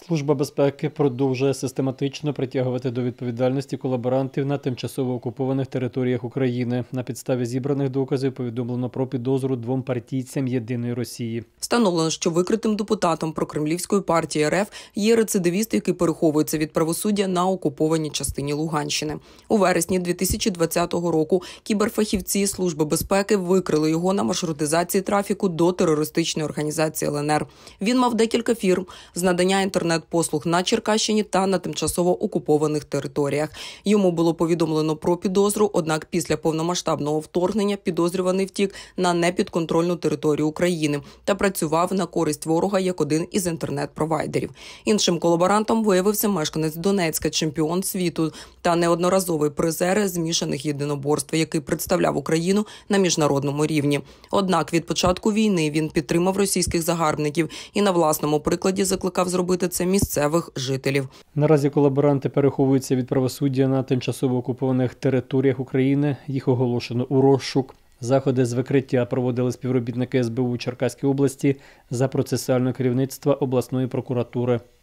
Служба безпеки продовжує систематично притягувати до відповідальності колаборантів на тимчасово окупованих територіях України. На підставі зібраних доказів повідомлено про підозру двом партійцям «Єдиної Росії». Встановлено, що викритим депутатом прокремлівської партії РФ є рецидивіст, який переховується від правосуддя на окупованій частині Луганщини. У вересні 2020 року кіберфахівці Служби безпеки викрили його на маршрутизації трафіку до терористичної організації ЛНР. Він мав декілька фірм з надання інтернет-послуг на Черкащині та на тимчасово окупованих територіях. Йому було повідомлено про підозру, однак після повномасштабного вторгнення підозрюваний втік на непідконтрольну територію України та працював на користь ворога як один із інтернет-провайдерів. Іншим колаборантом виявився мешканець Донецька, чемпіон світу та неодноразовий призер змішаних єдиноборств, який представляв Україну на міжнародному рівні. Однак від початку війни він підтримав російських загарбників і на власному прикладі закликав зробити це місцевих жителів. Наразі колаборанти переховуються від правосуддя на тимчасово окупованих територіях України. Їх оголошено у розшук. Заходи з викриття проводили співробітники СБУ Черкаської області за процесуального керівництва обласної прокуратури.